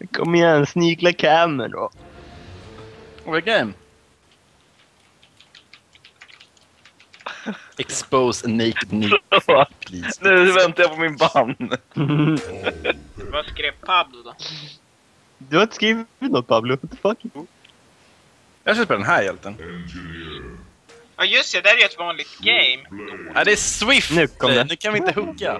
Kom igen, snikla kameran då. Vilken? Expose a naked nipple, please. Nu väntar jag på min band. Vad skrev Pablo då? Du har inte skrivit något, Pablo. What the fuck? Jag ska spela den här hjälten. Ja just det, där är ju ett vanligt game. Ja, det är Swift! Nu kom det. Nu kan vi inte hugga.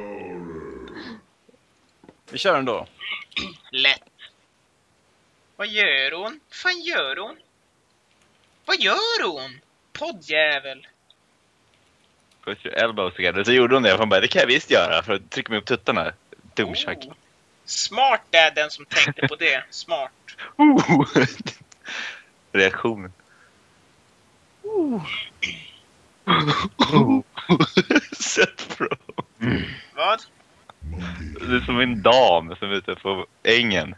Vi kör den då. Lätt. Vad gör hon? Fan gör hon? Vad gör hon? Poddjävel. Först elbow together, så gjorde hon det. Hon bara, det kan jag visst göra för att trycka mig upp tuttarna. Dumchack. Oh. Smart är den som tänkte på det. Smart. Reaktionen. Seth bro. Vad? Det är som en dam som är ute på ängen.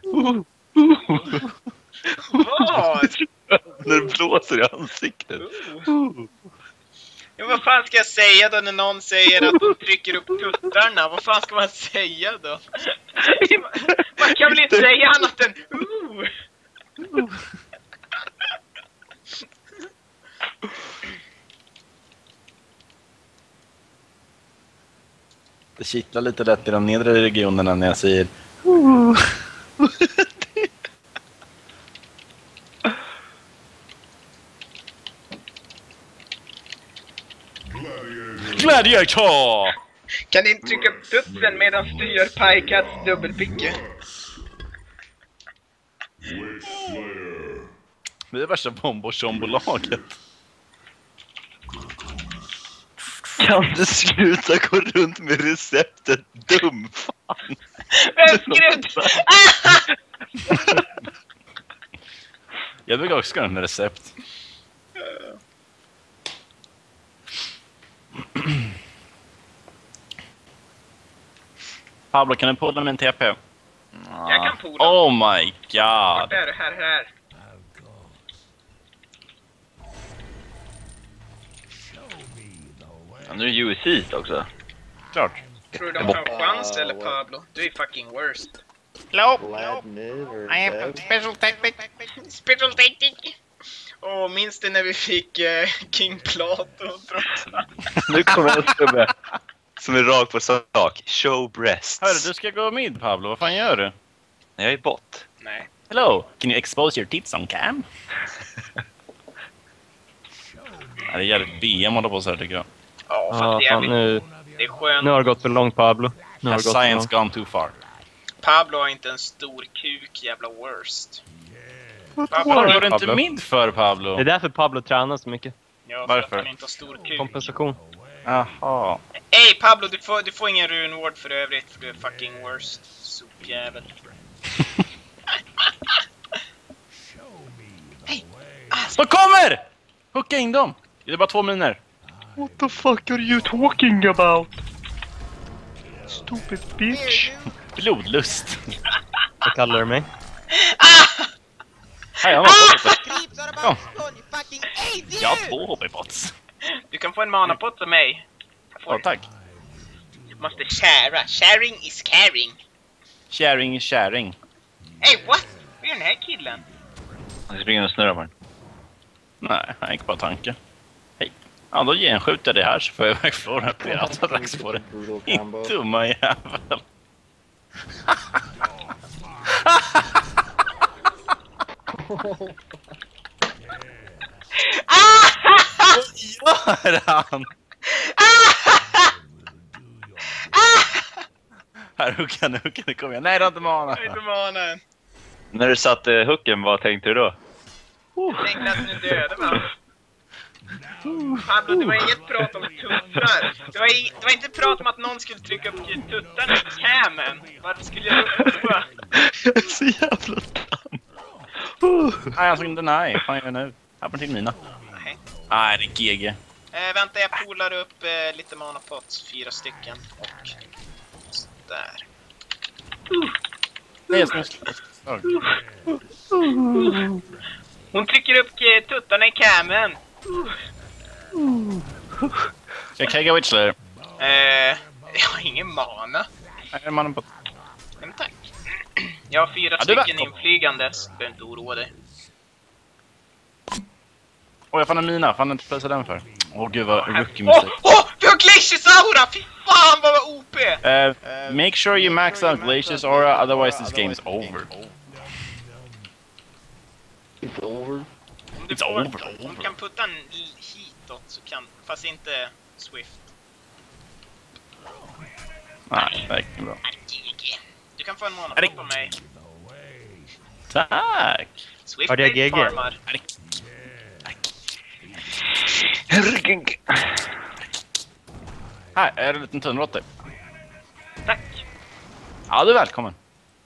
Vad? När det blåser i ansiktet. Ja, vad fan ska jag säga då när någon säger att de trycker upp tuttarna? Vad fan ska man säga då? Man kan väl inte säga annat än Det kittlar lite lätt i de nedre regionerna när jag säger Gladiator! Kan ni inte trycka upp tutten medan du gör Pajkats dubbelpicke? Det är värsta bombo-shombolaget. Kan du sluta gå runt med receptet, dum fan? Vem skrev? Jag brukar också gå runt med recept. Pablo, kan du pulla med en TP? Jag kan pola. Oh my god. Vart är det? Här. Ja, nu är det UC också. Klart. Tror du de har chans eller Pablo? Du är fucking worst. Hello? I have special tactic. Special tactic. Åh, minns du när vi fick King Plato? Nu kommer en snubbe som är rakt på sak. Show breasts. Hörru, du ska gå mid, Pablo. Vad fan gör du? Jag är bot. Nej. Hello, can you expose your tits on cam? Det är jävligt BM håller på så här, tycker jag. Ja, fast Ja, det är fan, jävligt. nu Det är skönt. har det gått för långt, Pablo. Nu har Has det gått för science långt. gone too far? Pablo har inte en stor kuk, jävla worst. Vad går du inte Pablo? mid för, Pablo? Det är därför Pablo tränar så mycket. Ja, Varför? för att han inte har stor kuk. Kompensation. Jaha. Ey Pablo, du får ingen runward för övrigt, för du är fucking worst. Sopjävel. De kommer! Hooka in dem! Det är bara 2 miner. What the fuck are you talking about? Stupid bitch. Blodlust. Vad kallar du mig? Här, jag har Kom. Jag har 2 HP-bots. Du kan få en manapott av mig. Ja, tack. Du måste shara. Sharing is caring. Sharing is sharing. Ey, what? Vad är den här killen? Han springer och snurrar man. Nej, jag gick bara tanke. Hej. Ja, då genskjuter jag det här så får jag iväg från den piratattax på det. Inte dumma jävel. Vad gör han? Här, hugga nu, kom igen. Nej, det har inte mana. Jag är inte manen. När du satte hooken, vad tänkte du då? Jag tänkte att nu dödade man. Pablo, det var inget prat om tuttar. Det var inte prat om att någon skulle trycka upp tuttarna i camen. Varför skulle jag uppa? Jag är så jävla dum. Nej, jag såg inte nej. Fan gör jag nu? Här på till mina. Nej. Nej, det är GG. Vänta, jag polar upp lite manapots. 4 stycken. Och där. Det är som en slag. Hon trycker upp tuttarna i camen. Ska jag kegga Witchler? Jag har ingen mana. Nej, mannen på... Men tack. Jag har 4 Ja, du är stycken välkommen. inflygandes. Du behöver inte oroa dig. Åh, jag fann en mina. Fan inte placera den för. Åh gud vad rookie-musik. Vi har Glaciers aura! Fy fan vad OP! Make sure you max out Glacius aura, otherwise this game's over. It's over. Om du It's får, over. om du kan putta en hitåt så kan... Fast inte Swift. Nej, det är inte bra. GG. Du kan få en Är monopol det- på mig. Tack! Swift Har det är GG? farmar. Här är det en liten tunnråtta. Tack. Ja, du är välkommen.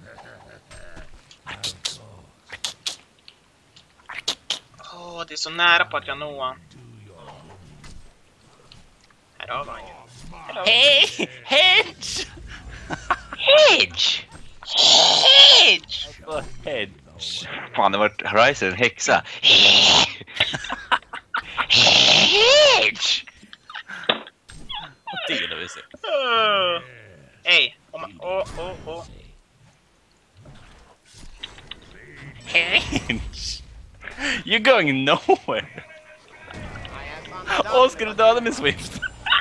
Åh, det är så nära på att jag når han. Här har vi han ju. Hej! Hedge! Hedge! Hedge! Hedge. Fan, det var Horizon, häxa. Det gillar vi se. Hej! Hedge! You're going nowhere! Åh, ska du döda min Swift?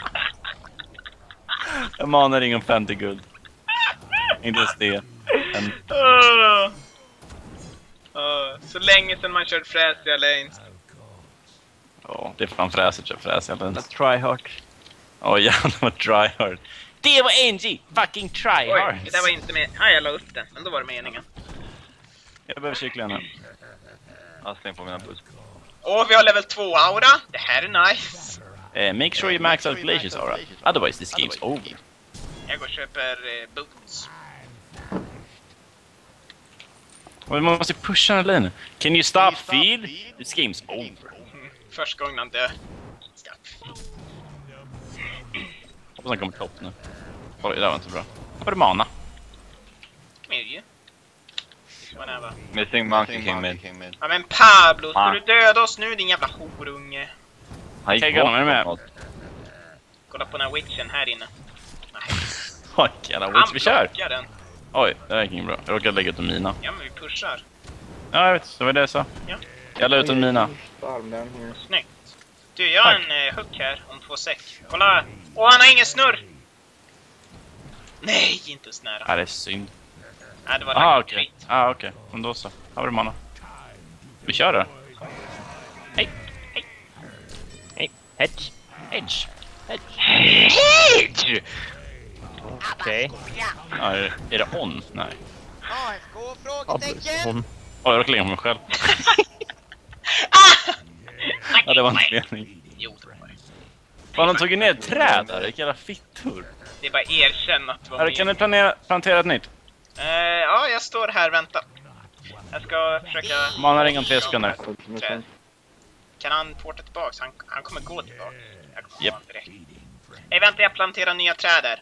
Jag manar ingen 50 guld. Inte ens det. En... Så länge sedan man kört fräsiga lanes. Ja, det är fan fräsigt att fräsa eller ens. Try hard. Åh jävlar vad tryhard. Det var NG! Fucking tryhard! Oj, det där var inte med. Nej, jag la upp den. Men då var det meningen. Jag behöver kyckla nu. Jag släng på mina buss. Åh, vi har level 2-aura. Det här är nice. Make sure you max out Glacius aura. Otherwise this game's over. Jag går och köper boots. Och vi måste pusha den här linjen. Can you stop feed? This game's over. Första gången han dör. Hoppas han kommer topp nu. Oj, det där var inte så bra. Var det mana? Kom igen ju. Whatever. Missing Monkey King mid. Ja men Pablo, ska Ah. du döda oss nu din jävla horunge? Han gick Kegga honom, är du med? bort. Kolla på den här witchen här inne. Nej, Fuck, jävla han witch, vi kör! blockar den. Oj, det där gick inte bra. Jag råkade lägga ut en mina. Ja men vi pushar. Ja, jag vet. Det var det jag sa. Ja. Jag la ut en mina. Bottom down here. Snyggt. Du, jag har Tack. en hook här om 2 sek. Kolla! Åh, han har ingen snurr! Nej, inte så nära. Ja, det är synd. Nej, det var Ah, lagt okej. Ah, okej. Men då så. Här var det mana. Vi kör det. Hej. Hedge. Edge. Hedge! Okej. Ja, är det on? Nej. AFK? Frågetecken? Hon. Oj, jag råkade lägga på mig själv. Ja, det var inte meningen. Jo, det var det. Fan, de tog ju ner ett träd där. Vilka jävla fittor. Det är bara erkänna att det var Här, kan meningen. du plantera ett nytt? Ja, jag står här, vänta. Jag ska försöka... Manar ingen 3 sekunder. What's missing? Kan han porta tillbaks? Han kommer gå tillbaks. Jag kommer Japp. få honom direkt. Nej, vänta, jag planterar nya träd där.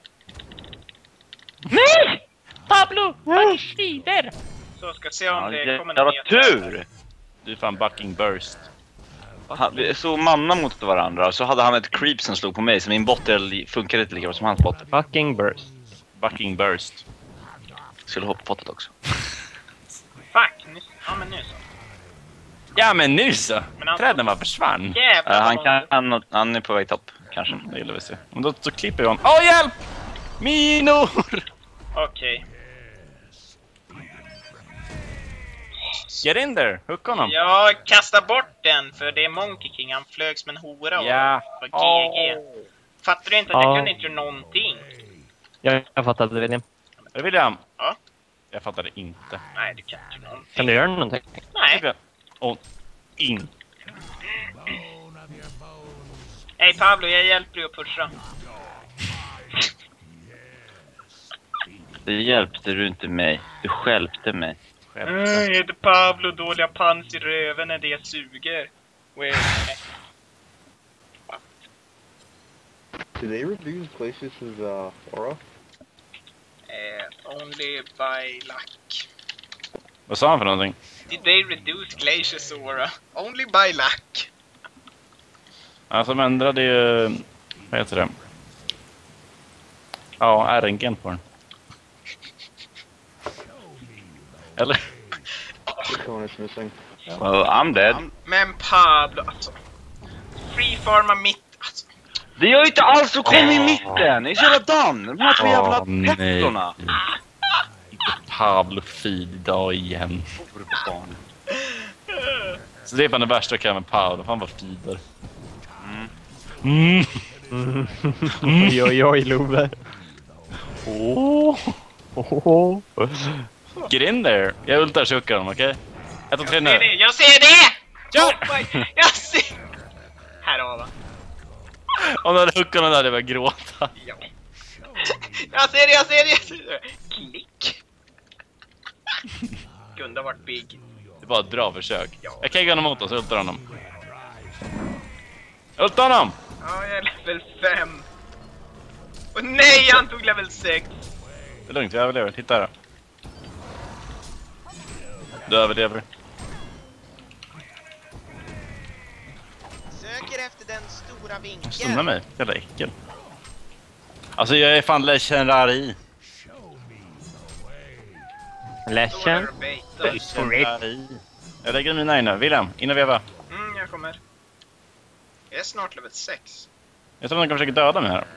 Nej! Pablo! Fuck strider! Så ska se om det kommer Jävla nya träd. tur! Du är fan bucking burst. Vi såg manna mot varandra och så hade han ett creep som slog på mig så min bot funkade inte lika bra som hans bot. Fucking burst. Bucking burst. Skulle hoppa pottet också. Fuck, nu, ja men nu så. Ja men nu så! Men han- Träden bara försvann. Jävlar Han vad många- han är på väg topp, kanske. Det gillar vi se. Men då så klipper jag honom. Åh hjälp! Minor! Okej. Get in there! Hooka honom! Jag kastar bort den för det är Monkey King. Han flög som en hora och Ja. var GG. Fattar du inte att jag Ja. kunde inte göra någonting? Jag fattade, William. Är det William? Ja. Jag fattade inte. Nej, du kan inte göra någonting. Kan du göra någonting? Nej. Och in. Hej Pablo, jag hjälper dig att pusha. Det hjälpte du inte mig. Du stjälpte mig. Själv. Heter Pablo dåliga pans i röven när det suger? Well, Did they reduce Glacius' aura? only by luck. Vad sa han för någonting? Did they reduce Glacius aura? Only by luck. Alltså de ändrade ju... Vad heter det? Ja, RNG'n på den. Eller? Which one is missing? Well, I'm dead. Men Pablo, alltså. Freefarma mitt, alltså. Det gör ju inte alls att komma i mitten! Det är så jävla done! De här två jävla nej. pettorna! Inte Pablo feed idag igen. Barn. Så det är fan det värsta jag kan med Pablo. Fan vad feeder. Oj, oj, oj, Love. Get in there. Jag ultar tjockar dem, okej? 1, 2, 3 nu. Jag ser det! Kör! Jag ser! Här har va. Om du hade huckat den där, det var gråta. Ja. Jag ser det! Klick! Kunde ha varit big. Det var ett bra försök. Ja. Jag keggar honom mot oss, ultar honom. Ulta honom! Ja, jag är level 5. Och nej, han tog level 6. Det är lugnt, jag överlever. Titta här. Du överlever. Söker efter den stora vinkeln. Stunna mig, jävla äckel. Alltså jag är fan legendary. Ledsen. Legendary. Jag lägger mina in nu. William, in och veva. Jag kommer. Jag är snart level 6. Jag tror att de kan försöka döda mig här.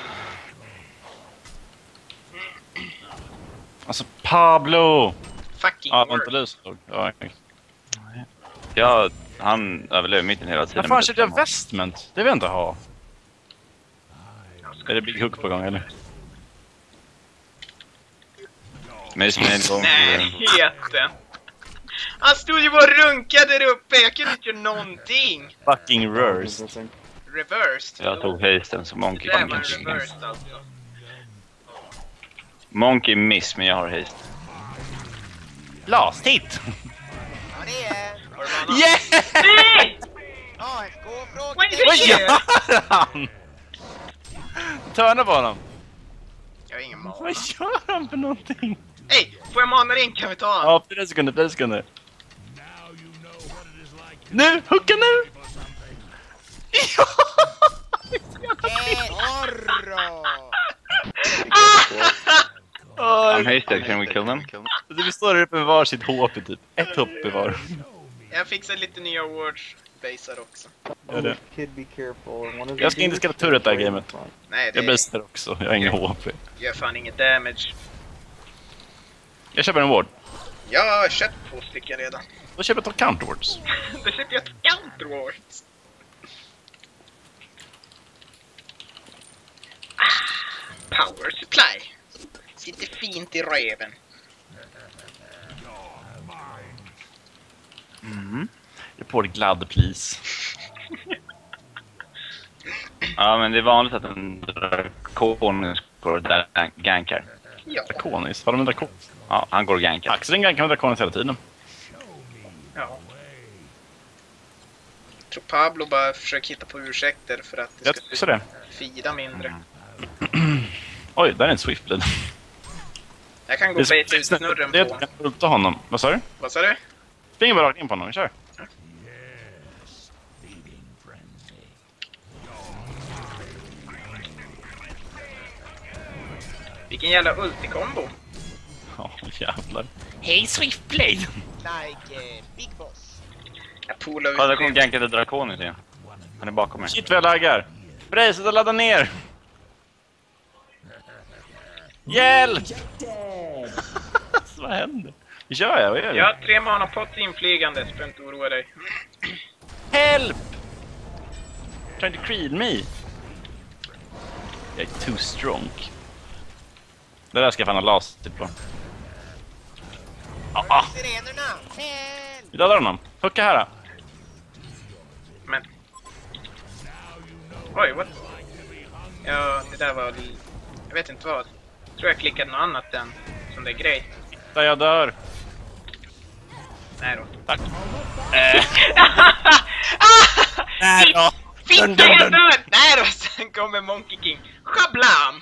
Alltså Pablo! Fucking Ja, word. vänta du såg. Ja, Ja, han överlever mitten hela tiden. när fan köpte jag vestment? Det vill jag inte ha. Är det Big Hook på gång eller? Men det är en gång. Närheten. Han stod ju bara och runkade där uppe. Jag kunde inte göra någonting. Fucking Is worst. missing. Reversed. Jag tog hasten så Monkey Det där kan var kanske. reversed alltså. Monkey miss, men jag har haste. Last hit! Ja, det är... Har du någon annan? Yeah! Nej! AFK Vad är frågetecken. Vad det? gör han? Törna på honom. Jag har ingen mana. Vad gör han för någonting? Hej, får jag mana in kan vi ta han? Ja, 4 sekunder. Nu! Hucka nu! Ja! Horror! I'm hasted, can we kill them? Vi står där uppe med varsitt HP typ. Ett hopp i var. Jag fixar lite nya awards basar också. Gör det. Kid, be careful. One of Jag ska inte skaffa turret det här gamet. Nej, Jag det bästar också, jag har ingen HP. gör fan inget damage. Jag köper en ward. Jag har köpt 2 stycken redan. Då köper jag counterwards. Då köper jag ett counterwards. Power supply. Sitter fint i röven. Report glad please. Ja, men det är vanligt att en drakon går där gankar. Ja. Draconis, har de en drakon? Ja, han går och gankar. Axel gankar med draconis hela tiden. Ja. Jag tror Pablo bara försöker hitta på ursäkter för att det Jag ska tror det. fida mindre. Oj, där är en swiftblade. Jag kan gå och beta ut snurren Det på. kan ulta honom. Vad sa du? Vad sa du? Springer bara rakt in på honom, kör. Vilken jävla ultikombo. Ja, jävlar. Hej swiftblade! Like Big Boss. Jag poolar ut Kolla, där kom det. gankade drakonis igen. Han är bakom mig. Shit vad jag laggar. Brace, och ladda ner! Hjälp! Vad händer? Kör jag? Vad gör Jag jag? har 3 manapott inflygande, så behöver inte oroa dig. Help! Trying to creed me. Jag är too strong. Det där ska jag fan ha las typ på. Sirenerna! Help! Vi laddar honom. Hucka här. Men... Oj, what? Ja, det där var... Jag vet inte vad. Jag tror jag klickade något annat än som det är grej. Där jag dör. Nej då. Tack. Nej då. Fitta jag död! Nej då, sen kommer Monkey King. Schablam!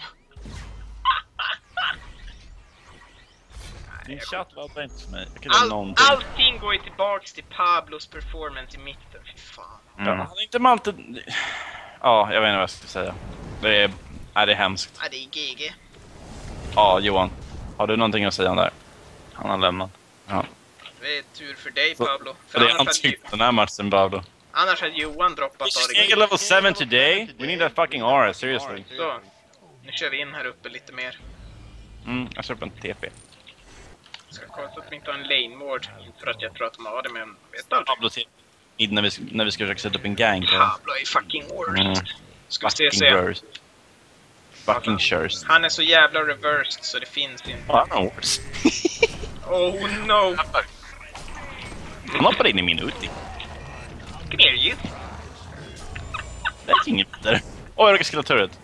Din chatt laddar inte för mig. Jag kan göra någonting. Allting går ju tillbaks till Pablos performance i mitten. Fy fan. Ja, han är inte alltid... Ja, jag vet inte vad jag ska säga. Det är hemskt. Ja, det är GG. Ja, Johan. Har du någonting att säga om det här? Han har lämnat. Ja. Det är tur för dig, Så- Pablo. Så För det är annars, hade, typ den här matchen, Pablo. annars hade Johan droppat Just Arigen. level 7 today? We need that fucking aura, seriously. Så, nu kör vi in här uppe lite mer. Jag köper en TP. Ska kolla så att vi inte har en lane ward. Inte för att jag tror att de har det, men jag vet aldrig. Pablo till när vi ska försöka sätta upp en gang. Pablo är fucking worst. Ska vi Fucking se. worst. Fucking worst. Han är så jävla reversed så det finns inte. Han är worst. Oh no! Han hoppade in i min ulti. Come here you! Det är inget där. Oj, jag råkade skilla turret.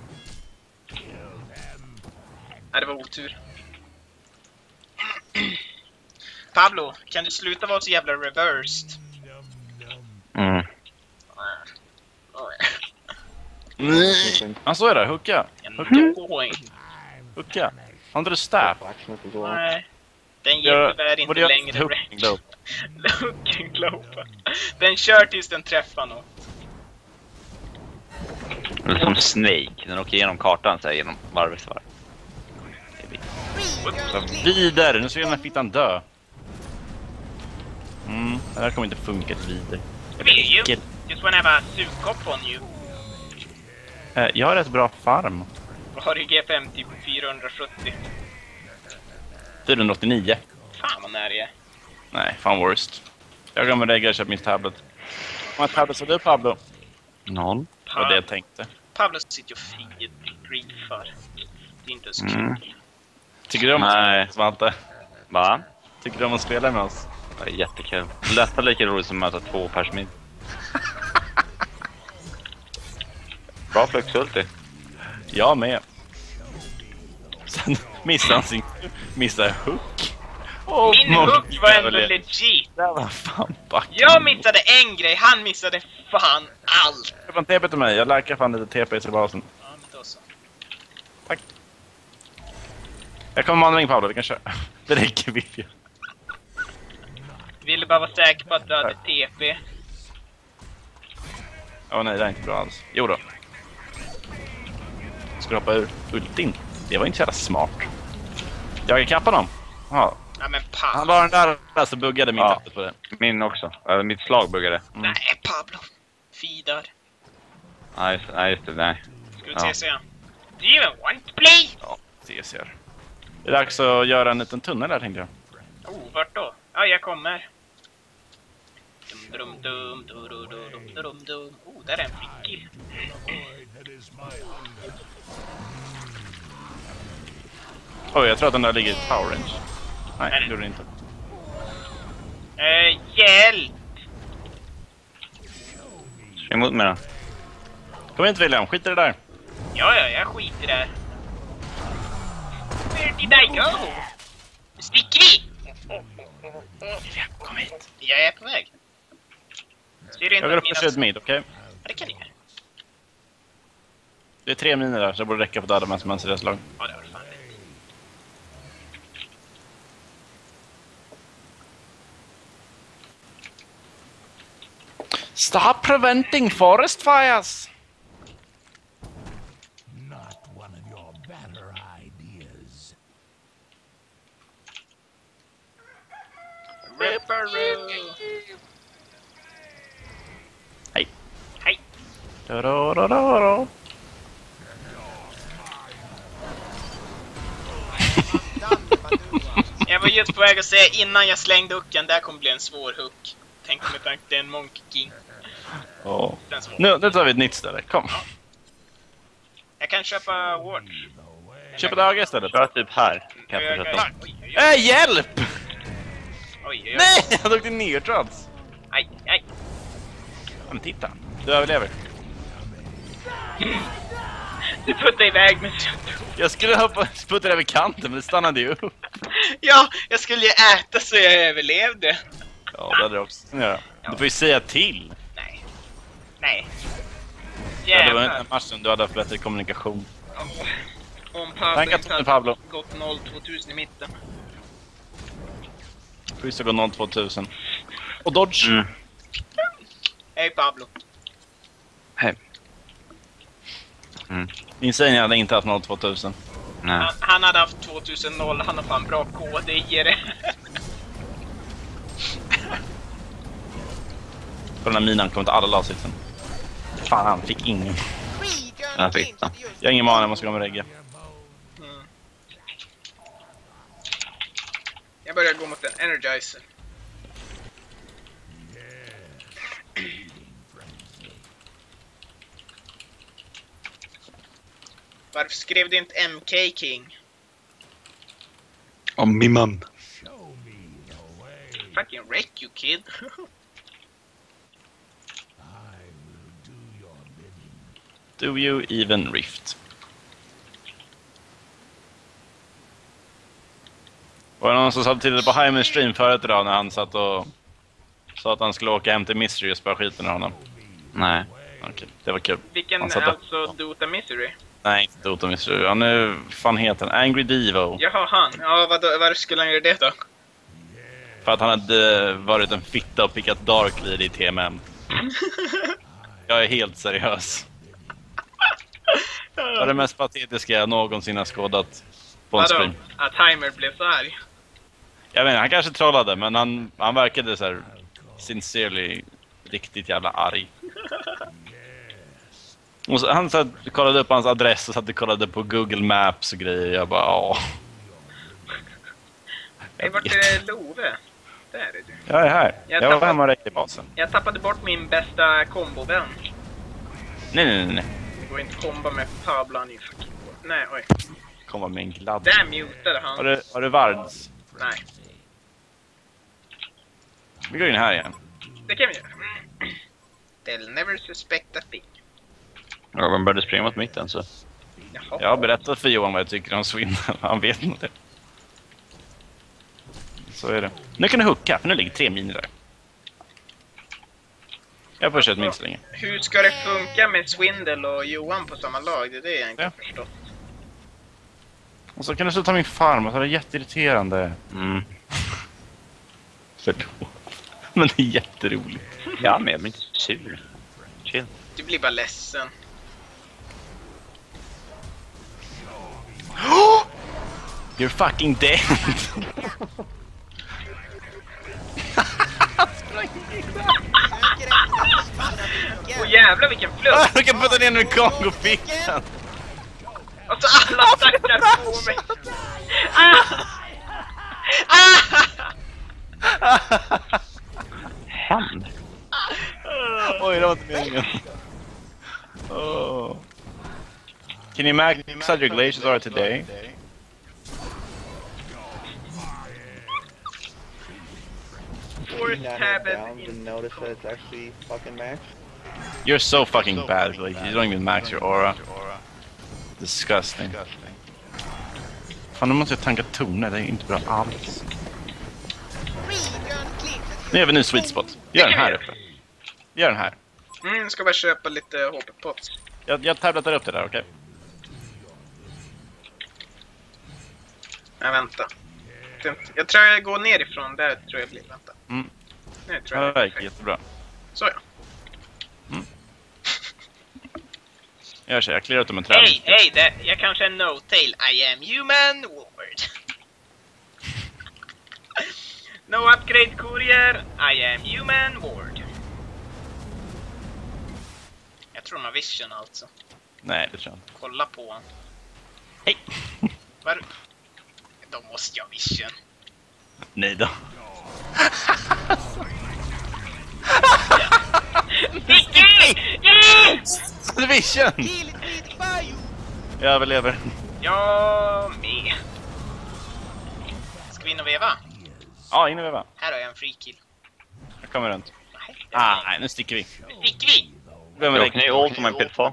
Nej, det var otur. Pablo, kan du sluta vara så jävla reversed? Han så är det, hucka. Hucka. Har inte du staff? Blacksmith as well. Nej. Den ger tyvärr inte längre Hooking globe. Hooking globe. Den kör tills den träffar något. Det är som Snake, den åker igenom kartan så här, genom varv efter varv. Vidare, nu ska den här fittan dö. Det här kommer inte funka till vidare. Come here you! Just wanna have a sugkopp on you. Jag har rätt bra farm. Vad har du G50 på 470? 489. Fan vad nära det är. Nej, fan worst. Jag glömmer lägga och köpa min tablet. Hur många tablets har du, Pablo? 0. Det var det jag tänkte. Pablo sitter och griefar. Det är inte så kul. Tycker du om att Nej. spela, Svante? Va? Tycker du om att spela med oss? Det är jättekul. Nästan lika roligt som att möta 2 persmid. Bra fluxulti. Jag med. Sen missade han sin... Missade hook. Min hook var ändå legit. Det var fan back. Jag missade en grej, han missade fan allt. Köp en TP till mig. Jag lärkar fan lite TP i basen. Ja, men då så. Tack. Jag kommer med andra Pablo, vi kan köra. Det räcker vi. Ville bara vara säker på att du hade TP. Åh nej, det är inte bra alls. Jo då. Ska du hoppa ur ultin? Det var inte så jävla smart. Jag kappade dem. Ja. Ja men Han Pablo. var den där så buggade min tappet på det. Min också. Mitt slag buggade. Nej Pablo. Fidar. Nej, just det. Nej. Ska du se igen? Do you even want to play? Ja, CCR. Det är dags att göra en liten tunnel där tänkte jag. Oh, vart då? Ja, jag kommer. Dum dum dum dum dum dum dum. Oh, där är en fickkill. Oj, jag tror att den där ligger i power range. Nej, det gjorde det inte. Hjälp! Kör emot mig då. Kom inte William, skit i det där. Ja, jag skiter där. Where did I go? Nu sticker vi! Kom hit. Jag är på väg. Ser du inte Jag går upp mina- och kör ett mid, okej? Ja, det kan jag göra. Det är 3 miner där, så det borde räcka för att döda med som en seriös lag. Ja, det var fan rätt. Stop preventing forest fires! Not one of your better ideas. Ripperoo! Hej. Hej! Da-da-da-da-da. Jag var just på väg att säga innan jag slängde hooken, där kommer bli en svår hook. Tänkte med tanke det är en Monkey King. Åh. Den svår. Nu tar vi ett nytt ställe, kom. Jag kan köpa Ward. Köp ett öga istället. Kör typ här. Kan jag fortsätta. Oj, oj, oj. Hjälp! Oj, oj. Nej, jag dog till neddrads. Aj, aj. Men titta, du överlever. Du puttade iväg mig. Jag skulle hoppa sputta över kanten, men det stannade ju upp. Ja, jag skulle ju äta så jag överlevde. Ja, det hade jag också kunnat göra. Du får ju säga till. Nej. Nej. Ja, det var Jävlar. en match som du hade haft bättre kommunikation. Om Pablo Tack att inte du hade Pablo. gått 0-2000 i mitten. Schysst att gå 0-2000. Och dodge. Mm. Hej Pablo. Hej. Insane hade inte haft 0-2000. Nej. Han hade haft 2000, han har fan bra KD i det. På den här minan kommer inte alla avsikten. Fan, fick ingen. Jag fick den. Jag har ingen mana, jag måste gå med regge. Mm. Jag börjar gå mot en energizer. Varför skrev du inte MK King? Om min man. Fucking wreck you kid. Do you even rift? Var det någon som satt tidigare på Hyman stream förut idag när han satt och sa att han skulle åka hem till Mystery och spöa skiten ur honom? Nej. Okej, det var kul. Vilken, Han satt där. alltså Dota Misery? Nej, inte Dota Mystery. Han är, fan heter han? Angry Devo. Jaha, han. Ja, varför skulle han göra det då? För att han hade varit en fitta och pickat Darklead i TMM. Jag är helt seriös. Det var det mest patetiska jag någonsin har skådat på en Vadå? stream. Att Heimer blev så arg? Jag vet inte, han kanske trollade, men han verkade så här sincerely riktigt jävla arg. Och så, han så här, kollade upp hans adress och satt och kollade på Google Maps och grejer. Jag bara, åh. Hej, vart är Love? Där är du. Jag är här. Jag Jag var tappade- hemma och räckte i basen. Jag tappade bort min bästa kombovän. Nej. Det går inte komba med Pablo, han är ju fucking... Nej, oj. Komma med en gladd. Där mutade han. Har du Vards? Nej, Vi går in här igen. det kan vi göra. They'll never suspect a thing. Ja, man började springa mot mitten så. Jaha. Jag har berättat för Johan vad jag tycker om Swindle. Han vet inte. Så är det. Nu kan du hucka, för nu ligger 3 miner där. Jag får kört minst så länge. Hur ska det funka med Swindle och Johan på samma lag? Det är det jag inte har förstått. Och så kan du sluta min farm, och så är det jätteirriterande. Mm. Förlåt. Men det är jätteroligt. Ja, men jag blir inte sur. Chill. Du blir bara ledsen. You're fucking dead. Åh jävlar vilken fluff! Du kan putta ner en Kongo-fickan. Och så alla stackar på mig. Ah! Ah! Händ. Oj, det var inte meningen. Oh. Can you max out your glaciers are today? Force Not tab have it downs and in. notice that it's actually fucking max. You're so fucking bad, Glaciers. You don't even max your aura. Disgusting. Fan, nu måste jag tanka toner. Det är inte bra alls. Nu gör vi en sweet spot. Gör den här uppe. Gör den här. Ska bara köpa lite HP-pots. Jag tabletar upp det där, okej? Nej, vänta. Jag tror jag går nerifrån. Där tror jag blir. Vänta. Mm. Nu tror Det jag. verkar jättebra. Så ja. Jag clearar ut dem en träd. Hej, jag kanske är no-tail. I am human ward. No upgrade courier. I am human ward. Jag tror de har vision alltså. Nej, det tror jag inte. Kolla på honom. Hej! Då måste jag vision. Nej då. Yes! Vision! Jag överlever. Jag med. Ska vi in och veva? Ja, in i veva. Här har jag en free kill. Jag kommer runt. Nej, Nej, nu sticker vi. sticker vi! Vem är Jag kan ju ult om en pitfall.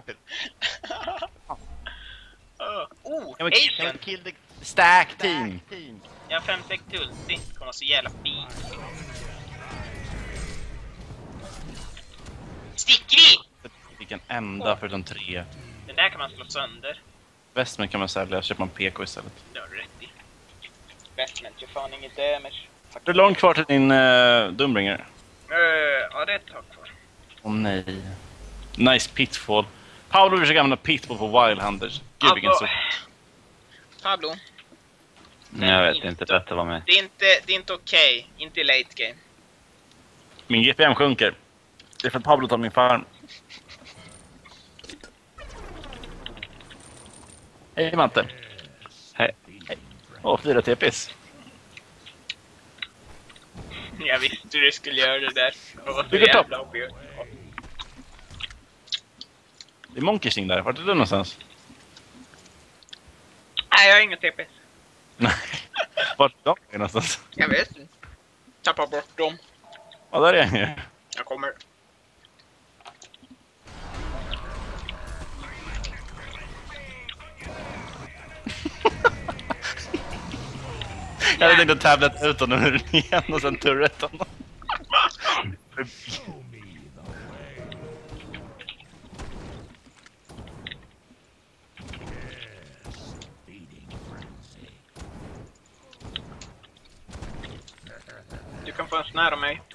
Aiden! Kill the stack team. Jag har 5-6 ulti. Kommer så jävla fint. Sticker vi! Vilken enda för de 3. Den där kan man slå sönder. Västmen kan man sälja, köper man PK istället. Det har du rätt i. Investment, gör fan inget damage. Hur långt kvar till din Dumbringer? Ja, det är ett tag kvar. Åh nej. Nice pitfall. Paolo försöker använda pitfall på Wild Hunters. Gud vilken Alltså, så. Pablo, Jag vet inte, lätt att vara med. det är inte okej. Inte i late game. Min GPM sjunker. Det är för att Pablo tar min farm. Hej Matte. Hej. Åh, 4 TPs. Jag visste du skulle göra det där. Åh, så Vilket jävla obvious. Det är Monkey King där. Vart är du någonstans? Nej, jag har inga TP. Nej. Vart är de någonstans? Jag vet inte. Tappa bort dem. Ja, där är han ju. Jag kommer. Jag hade tänkt att tablet ut honom igen och sen turret honom. Du kan få en snär av mig.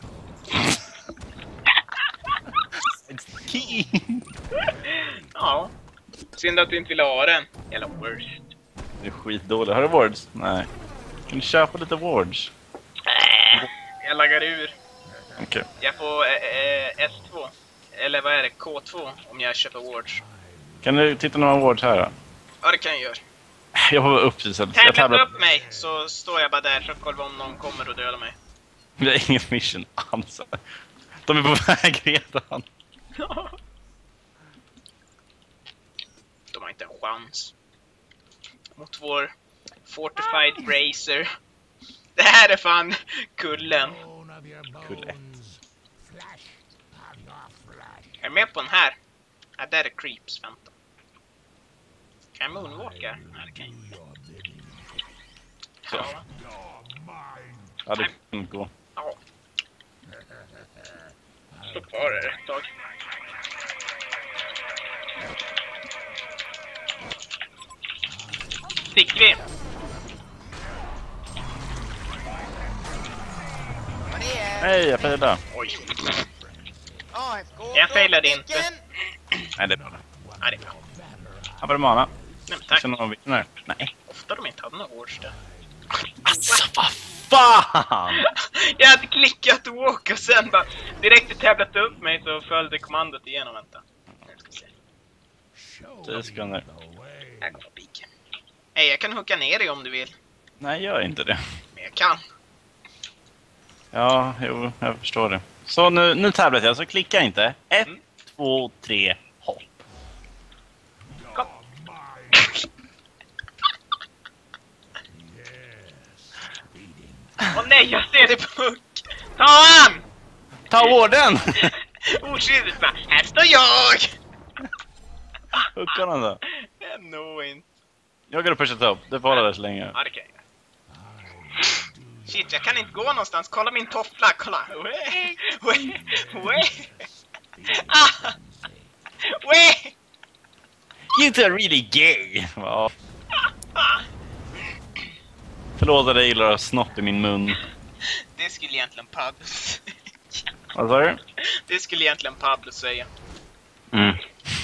Key. Ja. Synd att du inte ville ha den. Jävla worst. Det är skitdåligt. Har du wards? Nej. Kan du köpa lite wards? Jag laggar ur. Okej. Jag får S2. Eller vad är det? K2 om jag köper wards. Kan du titta några wards här då? Ja, det kan jag göra. Jag får vara upp till så Kan jag tabla upp mig så står jag bara där så kollar om någon kommer och dödar mig. Det är ingen mission alls. De är på väg redan. De har inte en chans. Mot vår Fortified Bracer. Det här är fan kullen. Kul 1. Är du med på den här? Ja, där är creeps, vänta. Kan jag moonwalka? Nej, det kan jag inte. Så. Ja. Ja, det kan gå. Ja. Stå kvar där ett tag. Stick vi. Hej, jag failade. Oj. Oh, it's gold. Jag failade inte. Nej, det är bra. Ja, det är bra. Här var det mana. Nej, men Jag tack. känner någon vinnare. Nej. Ofta de inte hade några wards där. Alltså, vad fan! Jag hade klickat walk och sen bara direkt tävlat upp mig så följde kommandot igenom, vänta. Jag ska se. 10 sekunder. Här kommer piken. Nej, jag kan hooka ner dig om du vill. Nej, gör inte det. Men jag kan. Ja, jo, jag förstår det. Så nu tablet jag, så klicka inte. 1, 2, 3, hopp. Kom. Åh nej, jag ser det på hook. Ta han! Ta orden! Oskyldigt bara, här står jag! Hooka honom då. Nå inte. Jag går och pushar upp. Det får hålla där så länge. Ja, det kan jag. Shit, jag kan inte gå någonstans. Kolla min toffla, kolla. Ah! You two are really gay! Ja. Förlåt att jag gillar att ha snopp i min mun. Det skulle egentligen Pablo säga. Vad sa du? Det skulle egentligen Pablo säga. Mm.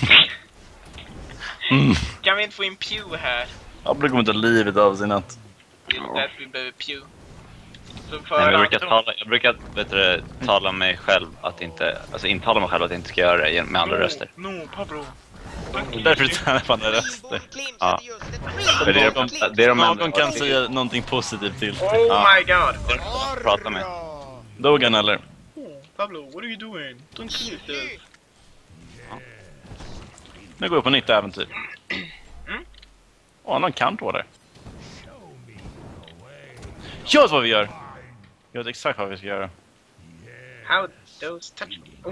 Kan vi inte få in Pew här? Pablo kommer ta livet av sig natt. Det är därför vi behöver Pew. Så Nej, för men jag brukar tala mig själv att inte, alltså intala mig själv att jag inte ska göra det med andra röster. No, Pablo. Därför tränar man röster. Ja. Men Det är de Någon enda kan säga någonting positivt till. Oh my god. prata med. Dog han eller? Pablo, what are you doing? Don't kill yourself. Nu går jag på nytt äventyr. Åh, någon kant var det. Jag vet vad vi gör! Jag vet exakt vad vi ska göra. How those touch... Oh.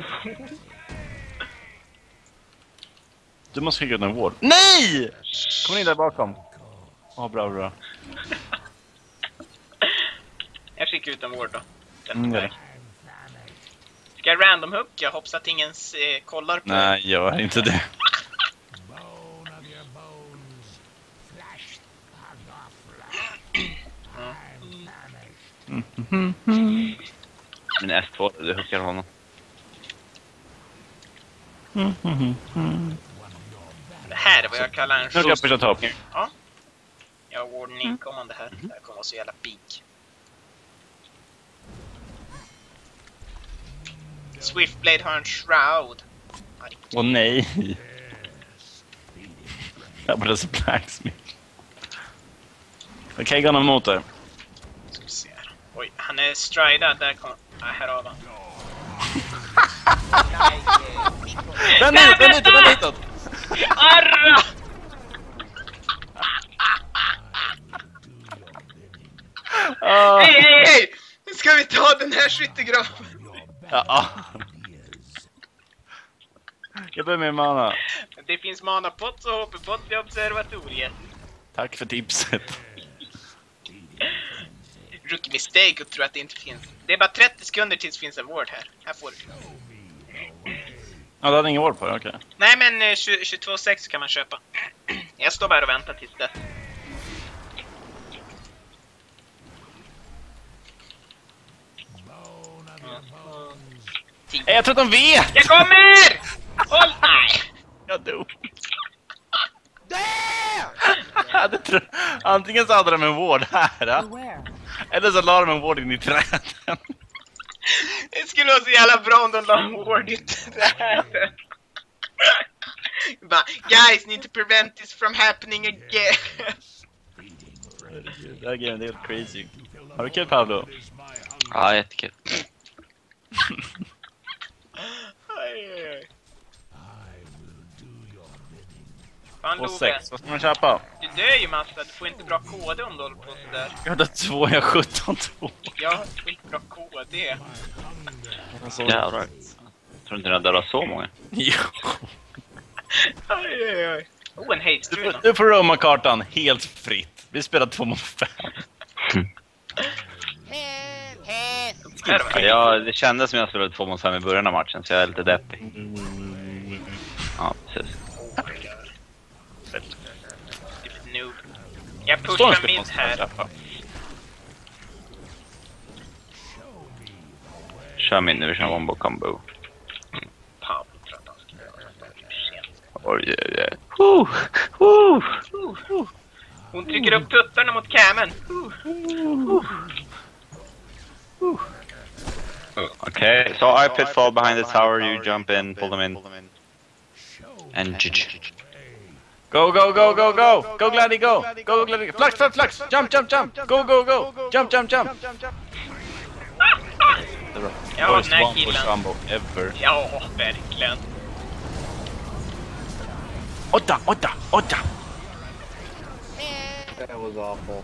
Du måste skicka ut en ward. Nej! Kom in där bakom. Åh, bra. Jag skickar ut en ward då. Gör det. Ska jag random hook? Jag hoppas att ingen kollar på. Nej, gör inte det. Min S2, du hookar honom. Det här är vad jag kallar en Nu ska jag pusha topp. Ja. Jag har warden inkommande här. Det här kommer vara så jävla peak. Swiftblade har en shroud. Åh nej. That was a blacksmith. Okej, gå någon motor. Ska vi se här. Oj, han är stridad. Där kom... här har han. Den hitåt! Arra! Hej! Nu ska vi ta den här skyttegraven. Ja. Jag börjar med mana. Det finns manapott och HP-pott vid observatoriet. Tack för tipset. Rookie mistake och tror att det inte finns. Det är bara 30 sekunder tills det finns en ward här. Här får du. Ja, du hade ingen ward på det, okej. Nej, men 22,6 kan man köpa. Jag står bara och väntar tills det. Jag tror att de vet! Jag kommer! Håll! Nej! Jag dog. Antingen så hade de en ward här, eller så la de en ward in i träden. Det skulle vara så jävla bra om de la en ward i träden. Bara, guys, need to prevent this from happening again. Det här grejen är helt crazy. Har du kul, Pablo? Ja, jättekul. Aj. Fan, Och Love, 6, vad ska man köpa? du dör ju massa, du får inte bra KD om du håller på sådär. Jag hade 2, jag har 17-2. Jag får inte bra KD. Jävlar. Jag tror inte det dödar så många. Jo. Aj. Oh, en hate stream. Du får roama kartan helt fritt. Vi spelar 2 mot 5. Ja, det kändes som jag spelade 2 mot 5 i början av matchen, så jag är lite deppig. Ja, precis. Noob. Jag pushar min här. Kör min nu, kör wombo combo. Pablo tror att han ska Oj. Hon trycker upp tuttarna mot camen. Okay, so I pitfall behind the tower, you jump in, pull them in. And Go, go, go, go, go! Go, Gladdy, go! Go, Gladdy! Flux, flux, flux! Jump, jump, jump! Go, go, go! Jump, jump, jump! Ja, den här killen. Ever. Ja, verkligen. 8, 8, 8! That was awful.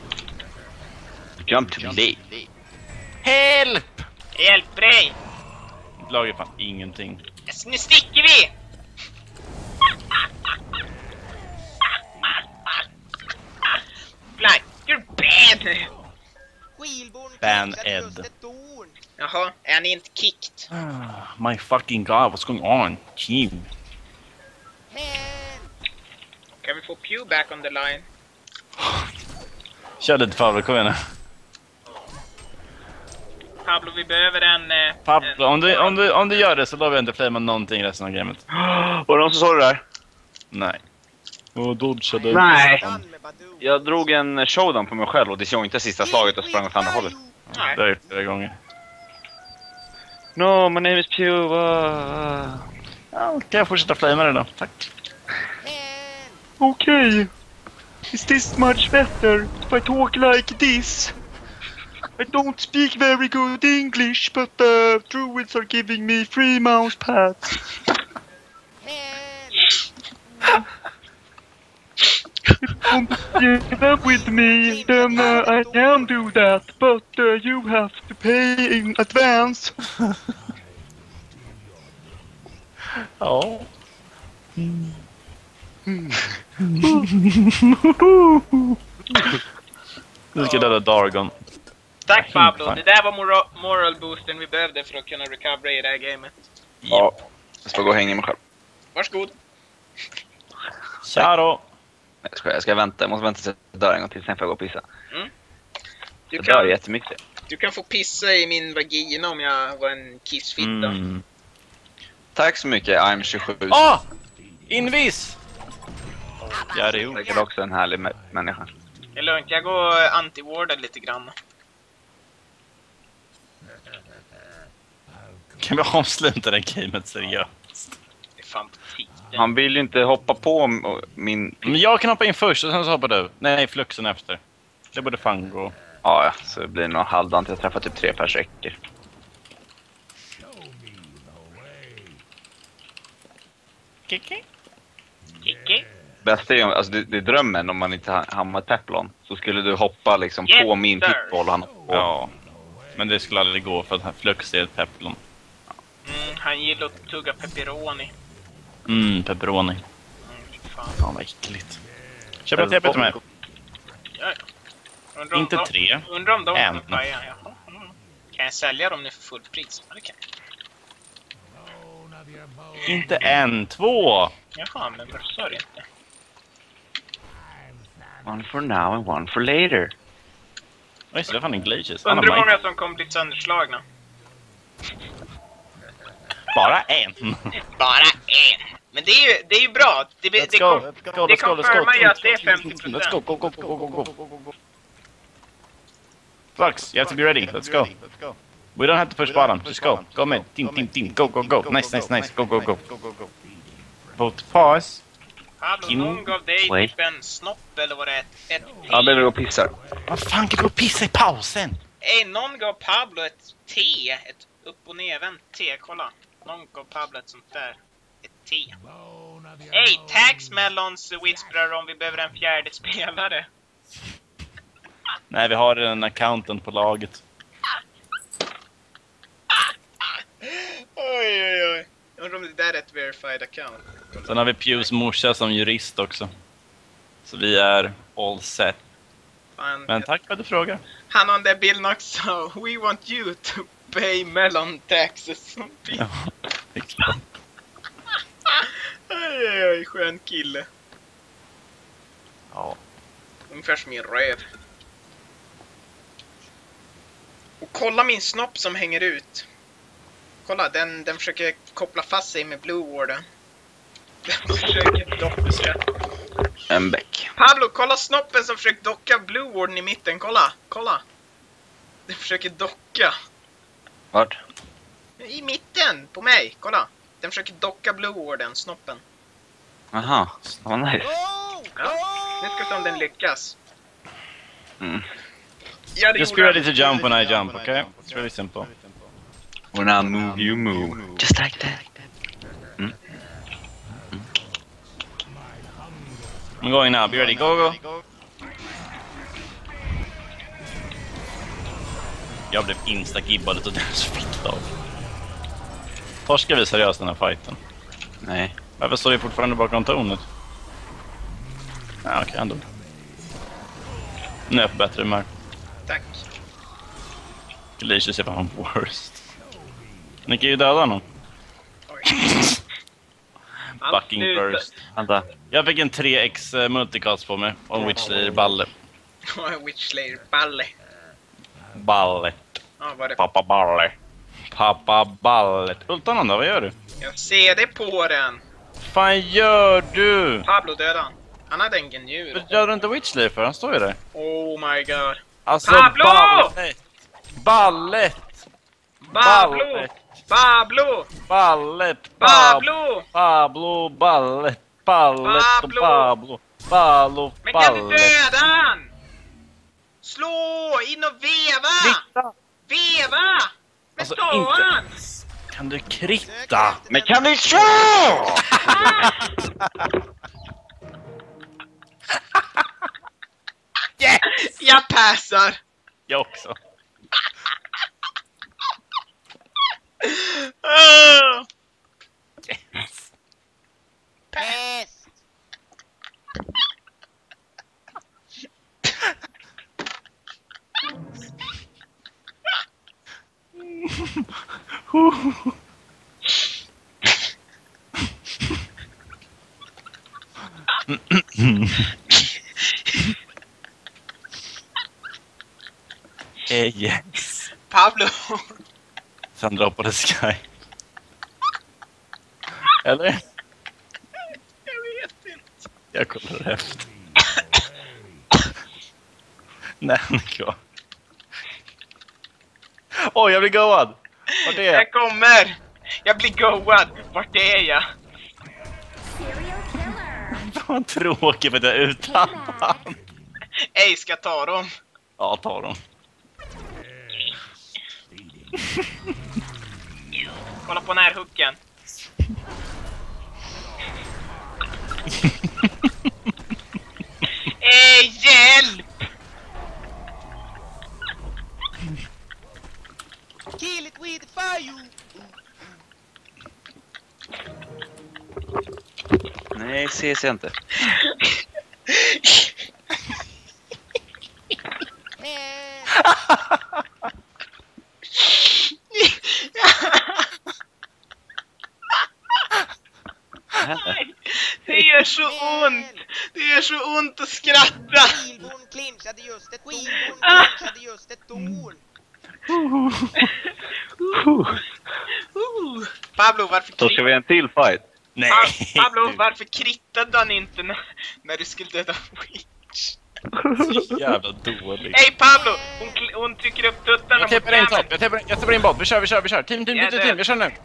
jump to late. Help! Hjälp dig! Lager fan ingenting. Nu sticker vi! Fly, you're bad! Ban Ed. Jaha, är han inte kicked? My fucking god, what's going on? Team. Kan vi få Pew back on the line? Kör lite Pablo, kom igen nu. Pablo, vi behöver en... Pablo, om du gör det så lovar jag inte flamea någonting resten av gamet. Var det någon som sa det där? Nej. Och dodgade. Nej. Jag drog en showdown på mig själv och disjointade sista slaget och sprang åt andra hållet. Det har jag gjort flera gånger. No, my name is Pew. Ja, kan jag fortsätta flamea det då? Tack. Okay. Is this much better if I talk like this? I don't speak very good English, but the druids are giving me free mouse pads. Give up with me, then I can do that, but you have to pay in advance. Ja. Nu ska jag döda Dargon. Tack Pablo, det där var moral boosten vi behövde för att kunna recovera i det här gamet. Ja, jag ska gå och hänga mig själv. Varsågod. Tja då. Jag ska vänta, jag måste vänta tills jag dör en gång till, sen får jag gå och pissa. Du Jag dör jättemycket. Du kan få pissa i min vagina om jag var en kissfitta. Tack så mycket, I'm 27. Invis! Ja, det är Jag är också en härlig människa. Det är lugnt, jag går anti-wardad lite grann. Kan vi avsluta det gamet seriöst? Det är fan på tiden. Han vill ju inte hoppa på min... Men jag kan hoppa in först och sen så hoppar du. Nej, fluxen efter. Det borde fan gå. Ja, så det blir nog halvdant. Jag träffar typ 3 pers räcker. Kiki? Kiki? Bästa är ju, alltså det är drömmen om man inte hamnar Peplon. Så skulle du hoppa liksom på min pitboll. Ja. Men det skulle aldrig gå för att flux är ett peplon. Han gillar att tugga pepperoni. Pepperoni. Fan. Fan vad äckligt. Köp ett tepet med. Ja. Undrar om Inte 3. Undrar om de En. Kan jag sälja dem nu för fullt pris? Ja, det kan jag. Inte 1, 2. Jaha, men varför sa du inte? One for now and one for later. Vad är det fan en glaciers? Undrar hur många som kommer bli sönderslagna. Bara en. Bara en. Men det är ju bra. Det konfirmar ju att det är 50%. Let's go, go. Flux, you have to be ready. Let's go. We don't have to push bottom. Just go. Go mid. Team. Go. Nice. Go. Vote pause. Pablo, någon gav dig typ en snopp eller vad det är? Ett Ja, behöver gå och pissa. Vad fan kan du gå och pissa i pausen? någon gav Pablo ett te. Ett upp- och nervänt te. Kolla. Någon gav Pablo ett sånt där. Ett te. Hej, Tax Melons whisprar om vi behöver en fjärde spelare. Nej, vi har en accountant på laget. Oj. Jag undrar om det där är ett verified account. Sen har vi Pews morsa som jurist också. Så vi är all set. Fan, Men tack för att du frågar. han har den där bilden också. We want you to pay melon taxes. Ja, exakt. Oj, skön kille. Ja. Ungefär som min röv. Och kolla min snopp som hänger ut. Kolla, den försöker koppla fast sig med Blue Warden. Den försöker docka. En bäck. Pablo, kolla snoppen som försöker docka Blue Warden i mitten. Kolla. Den försöker docka. Vart? I mitten, på mig. Kolla. Den försöker docka Blue Warden, snoppen. Aha, vad nice. Ja. Nu ska vi se om den lyckas. Just be ready to jump when I jump, okay? It's really simple. When I move, you move. Just like that. I'm going now, be ready, go. Jag blev insta-gibbad utav deras fittlag. Torskar vi seriöst den här fighten? Nej. Varför står vi fortfarande bakom tornet? Ja, okej, ändå. Nu är jag på bättre humör. Tack. Galicious är fan worst. Ni kan ju döda honom. Oj. Fucking burst. Vänta. Jag fick en 3x multicast på mig. Om Witchslayer balle. Witchslayer balle. Ballet. Ja, vad är det? Pappa balle. Pappa ballet. Ultan då, vad gör du? Jag ser det på den. Fan gör du? Pablo döda han. Han hade en genjur. Vad gör du inte Witchslayer för? Han står ju där. Oh my god. Alltså Pablo! Ballet! Pablo! Pablo! Ballet! Pablo! Pablo! Ballet! Ballet! Pablo! Pablo! Pablo! Men kan du döda han? Slå! In och veva! Kritta! Veva! Men Alltså, ta inte- han! Kan du kritta? Men kan du slå? Yes! Jag passar! Jag också. Oh! Yes. Pest! Yes. Pablo! Sen droppade Sky. Eller? Jag vet inte. Jag kollar efter. Nej, han är kvar. Oj, jag blir goad. Vart är jag? Jag kommer! Jag blir goad! Vart är jag? Vad tråkigt för att jag är utan han. Ej, ska jag ta dem? Ja, ta dem. Kolla på närhooken. Hjälp! Kill it with fire! Nej, ses jag inte. Det gör så ont! Det gör så ont att skratta! Skilborn clinchade just ett torn. Clinchade just ett torn. Pablo, varför Då ska vi ha en till fight. Nej. Pablo, varför krittade han inte när du skulle döda Witch? Så jävla dålig. Hej Pablo! Hon trycker upp tuttarna Jag täpper in topp. Jag täpper in bot. Vi kör. Team. Vi kör nu.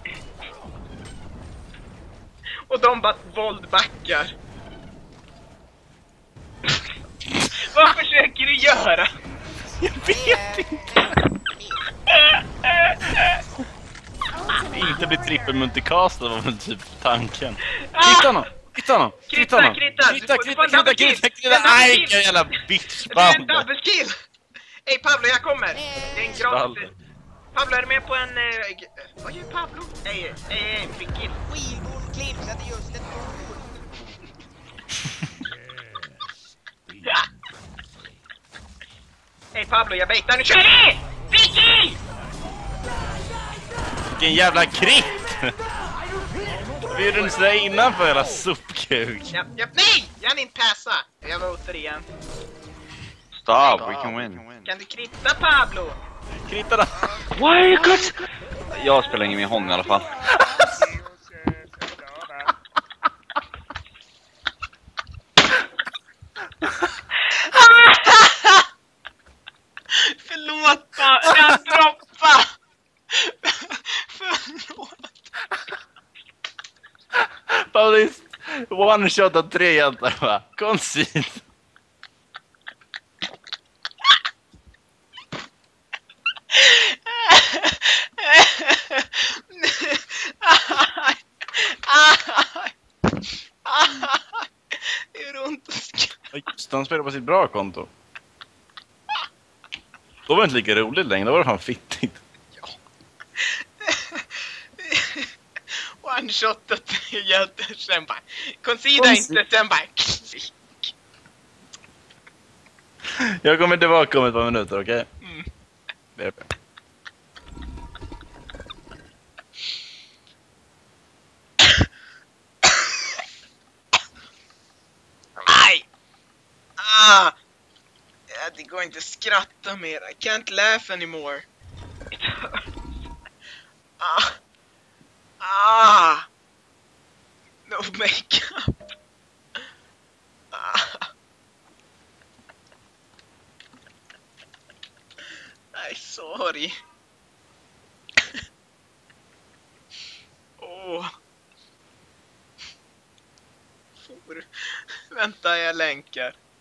Och de bara våldbackar. Vad försöker du göra? Jag vet inte. Inte bli trippelmuntercastad var väl typ tanken. Kritta honom. Kritta! Kritta! Nej, vilken jävla Det är en bitchband. double kill! Hej Pablo, jag kommer! Det är en gratis... Pablo, är du med på en... Vad gör Pablo? Ej, fick kill. Skilborn clinchade just ett torn. Hej Pablo, jag baitar nu. Kör det! Fick kill! Vilken jävla kritt! Vi gjorde den sådär innanför hela sopkuk. Ja, nej! Jag hann inte passa. Jag votar igen. Stop, we can win. Kan du kritta Pablo? Kritta då. Why good? Jag spelar ingen med honom i alla fall. Förlåt, jag droppade! Förlåt. Paulist, one shot av 3 hjältar va? Konstigt. Det gör ont att skratta. Just han spelar på sitt bra konto. Då var det inte lika roligt längre, då var det fan fittigt. One-shotat hjältar sen bara. Conceda inte, sen bara. Jag kommer tillbaka om ett par minuter, okej? Mm. Okay? Aj! Det går inte att skratta mer. I can't laugh anymore. It hurts. No makeup. I'm sorry. Vänta, jag länkar.